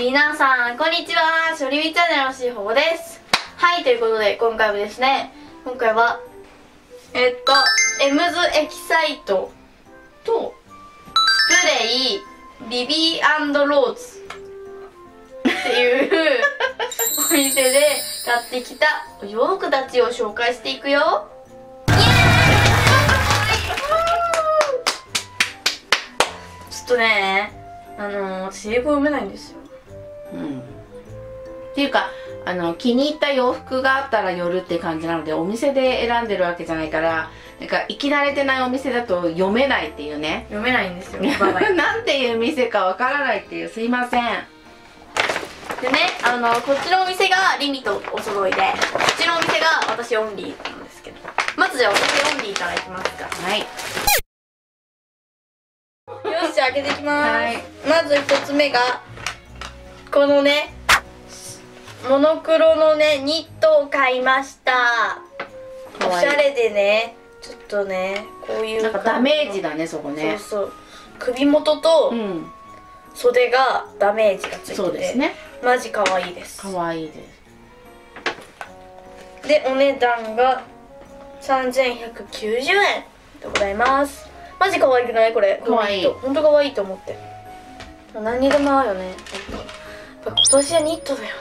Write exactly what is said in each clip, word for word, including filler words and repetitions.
皆さんこんにちは、しょりみチャンネルのしほです。はい、ということで今回はですね、今回はえっとエムズエキサイトとスプレーリビー&ローズっていうお店で買ってきたお洋服たちを紹介していくよ。イエーイちょっとね、あのー、私英語読めないんですよ。 うん、っていうかあの気に入った洋服があったら寄るって感じなので、お店で選んでるわけじゃないから、なんか行き慣れてないお店だと読めないっていうね。 読めないんですよなんていう店かわからないっていう、すいません。 でね、あのこっちのお店がリミとお揃いで、こっちのお店が私オンリーなんですけど、まずじゃあ私オンリーからいきますか。 はい、 よし、じゃあ開けていきます、はい、まずひとつめがこのねモノクロのねニットを買いました。おしゃれでね、ちょっとねこういうなんかダメージだね、そこね。 そうそう、首元と袖がダメージがついてて、そうですね、マジ可愛いです。 可愛いです。 でお値段がさんぜんひゃくきゅうじゅうえんでございます。マジ可愛くない？これ可愛い。本当可愛いと思って、何にでも合うよね。やっぱ今年はニットだよね。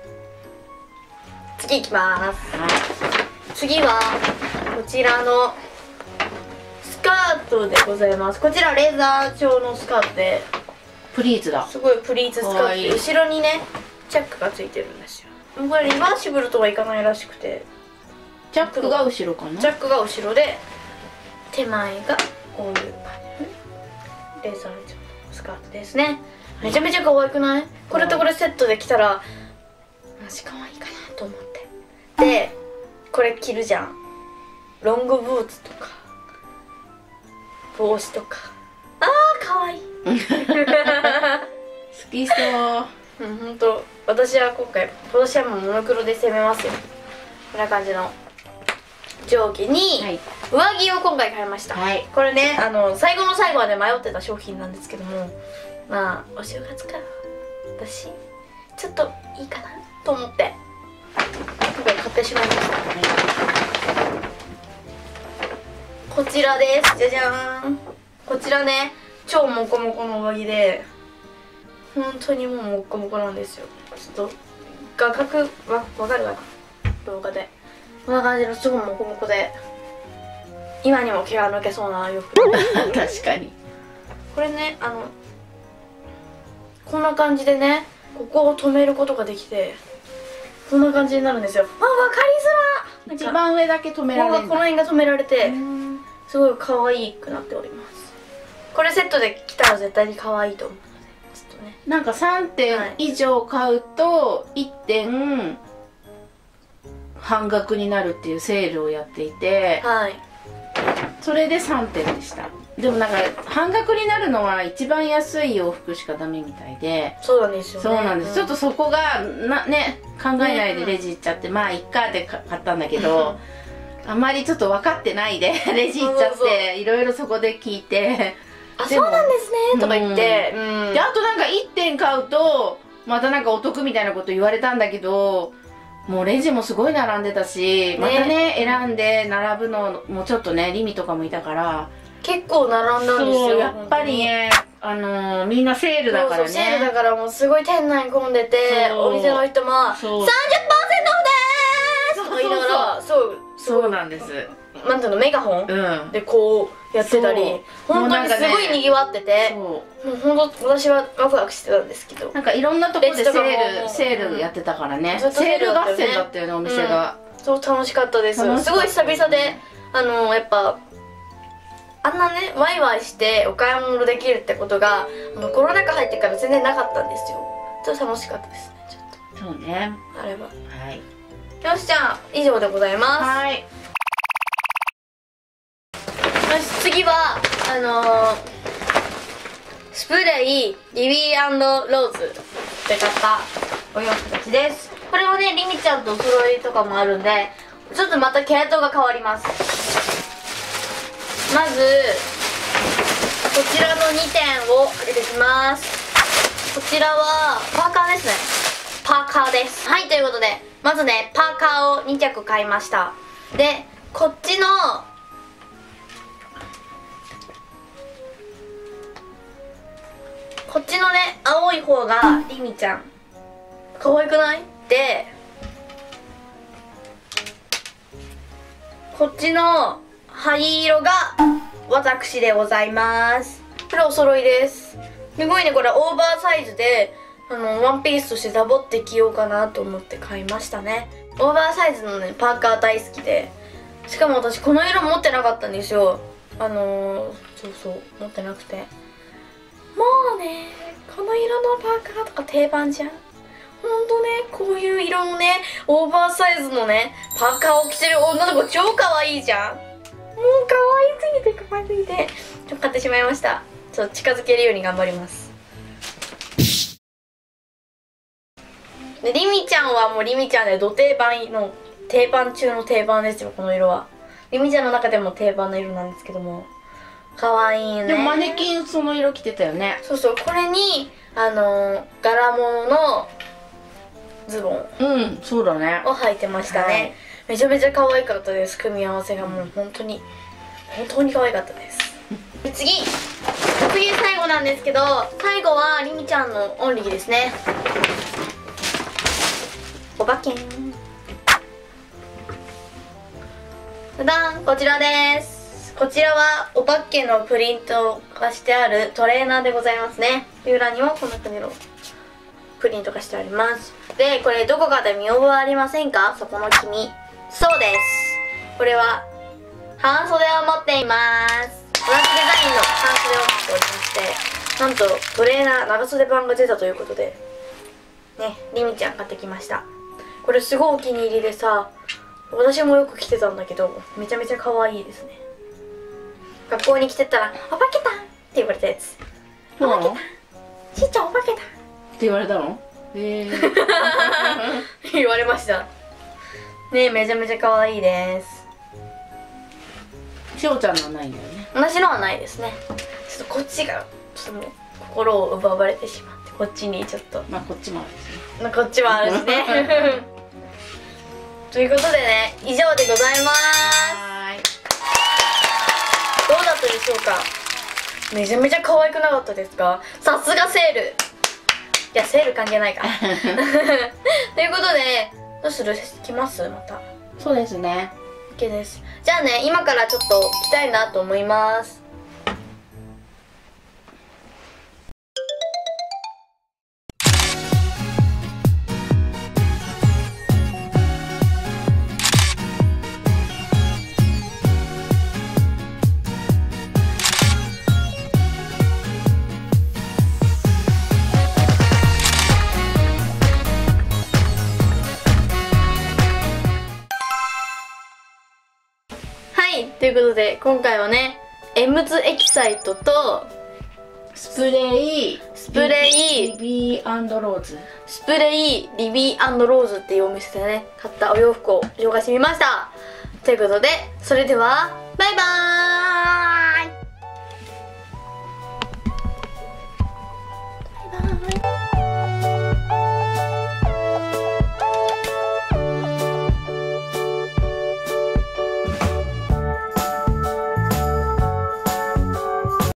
次いきます、はい、次はこちらのスカートでございます。こちらレーザー調のスカートで、 プリーツだ。 すごいプリーツスカートで、後ろにねチャックがついてるんですよ。これリバーシブルとはいかないらしくて、 チャックが後ろかな。 チャックが後ろで、手前がこういうパネル、レーザー調のスカートですね。めちゃめちゃ可愛くない？これとこれセットで着たらマジ可愛いかなと思って。でこれ着るじゃん、ロングブーツとか帽子とか、あー可愛い好きそう。 うん、ほんと私は今回今年はもうモノクロで攻めますよ。こんな感じの上下に上着を今回買いました、はい、これね、あの最後の最後まで迷ってた商品なんですけども、まあお正月から私ちょっといいかなと思って今回買ってしまいました、はい、こちらです。じゃじゃーん。こちらね超モコモコの上着で、本当にもうモコモコなんですよ。ちょっと画角わ分かるかな、動画でこんな感じのすごいモコモコで、今にも毛が抜けそうな洋服確かに。 これね、あのこんな感じでね、ここを止めることができて、こんな感じになるんですよ。あ、分かりづら。 一番上だけ止められる。 この辺が止められて、すごい可愛くなっております。これセットで着たら絶対に可愛いと思うので、ちょっとね、 なんかさんてん以上買うといってん半額になるっていうセールをやっていて、はい、それでさんてんでした。でもなんか半額になるのは一番安い洋服しかダメみたいで。 そうなんですよね。 そうなんです、うん、ちょっとそこがなね考えないでレジ行っちゃって、ね、まあいっかって買ったんだけどあんまりちょっと分かってないでレジ行っちゃっていろいろそこで聞いて、 あ、そうなんですねとか言って、 うん、であとなんかいってん買うとまたなんかお得みたいなこと言われたんだけど、もうレジもすごい並んでたし、またね選んで並ぶのもちょっとねリミとかもいたから結構並んだんですよ。 やっぱりね、あのー、みんなセールだからね。 そうそう、セールだからもうすごい店内混んでて、お店の人も「さんじゅっパーセントオフです!」とか言いながら、そうそうなんです、 なんていうの、メガホン、うん、でこうやってたり、本当にすごいにぎわってて、もう本当私はワクワクしてたんですけど、 なんかいろんなところでセールセールやってたからね、セール合戦だったよね、お店が。 そう楽しかったです。すごい久々で、あのやっぱあんなねワイワイしてお買い物できるってことがあのコロナ禍入ってから全然なかったんですよ。ちょっと楽しかったですね、ちょっと。 そうね、 あれば。 はい、 よし、じゃあ以上でございます。はい、よし、次はあのー、スプレーリビー&ローズで買ったお洋服たちです。これはねリミちゃんとお揃いとかもあるんで、ちょっとまた系統が変わります。まずこちらのにてんを開けていきます。 こちらはパーカーですね。パーカーです。はい、ということでまずねパーカーをにきゃく買いました。でこっちのこっちのね青い方がリミちゃん、可愛くない？でこっちの灰色が私でございます。これお揃いです。すごいね、これオーバーサイズであのワンピースとしてダボって着ようかなと思って買いましたね。オーバーサイズのねパーカー大好きで、しかも私この色持ってなかったんですよ。あのー、そうそう持ってなくて、もうねこの色のパーカーとか定番じゃん。ほんとね、こういう色のねオーバーサイズのねパーカーを着てる女の子超可愛いじゃん。もう可愛すぎて可愛すぎてちょっと買ってしまいました。ちょっと近づけるように頑張ります。でリミちゃんはもうリミちゃんでド定番の定番中の定番ですよ。この色はリミちゃんの中でも定番の色なんですけども、可愛いよね。 でもマネキンその色着てたよね。 そうそう、これにあのー、柄物のズボン、 うん、そうだね、 を履いてましたね、はい、めちゃめちゃ可愛かったです。組み合わせがもう本当に本当に可愛かったです。で次次最後なんですけど、最後はリミちゃんのオンリーですね。おばけんただん、こちらです。こちらはおばけのプリントがしてあるトレーナーでございますね。裏にはこんな感じのプリントがしてあります。でこれどこかで見覚えありませんか？そこの君。そうです、これは半袖を持っています。同じデザインの半袖を持っておりまして、なんとトレーナー長袖版が出たということでね、リミちゃん買ってきました。これすごいお気に入りでさ、私もよく着てたんだけどめちゃめちゃ可愛いですね。学校に来てたら「お化けだ!」って言われたやつ。お化けだ、しーちゃんお化けだって言われたの？へえ言われましたね。めちゃめちゃ可愛いです。 しおちゃんのはないんだよね。 私のはないですね。ちょっとこっちがちょっともう心を奪われてしまって、こっちにちょっと、 まあこっちもあるしね。 こっちもあるしねということでね、以上でございます。 はい、 どうだったでしょうか？めちゃめちゃ可愛くなかったですか？さすがセール。いやセール関係ないかということで、どうする？来ます？また。 そうですね。 OK です。じゃあね、今からちょっと来たいなと思います。ということで今回はね、エムズエキサイトとスプレースプレーリビー&ローズスプレーリビー&ローズっていうお店でね買ったお洋服を紹介してみました。ということで、それではバイバーイ。